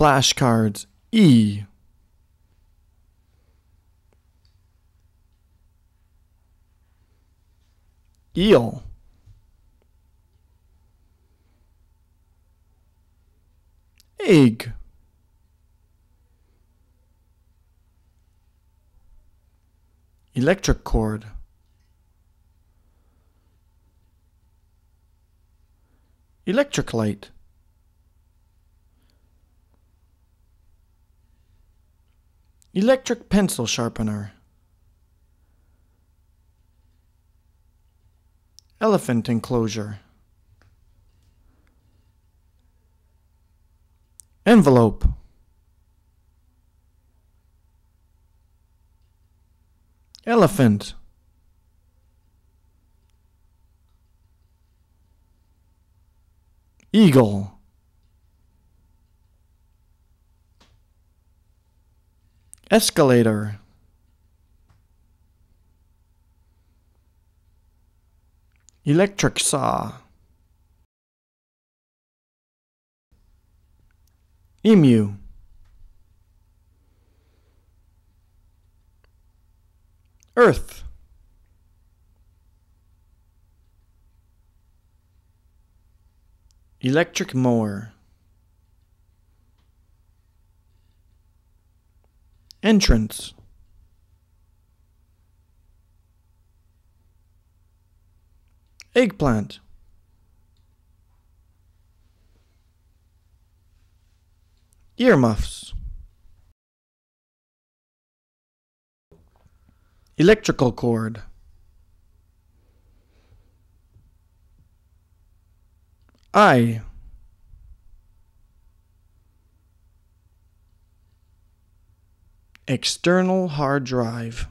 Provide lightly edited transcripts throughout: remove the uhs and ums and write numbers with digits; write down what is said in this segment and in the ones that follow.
Flashcards E. Eel. Egg. Electric cord. Electric light. Electric pencil sharpener. Elephant enclosure. Envelope. Elephant. Eagle. Escalator. Electric saw. Emu. Earth. Electric mower. Entrance. Eggplant. Earmuffs. Electrical cord. Eye. External hard drive.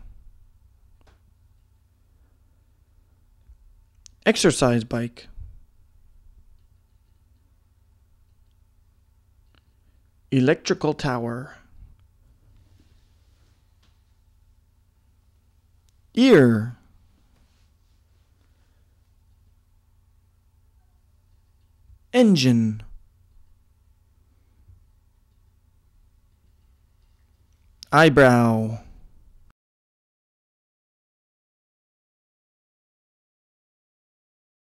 Exercise bike. Electrical tower. Ear. Engine. Eyebrow.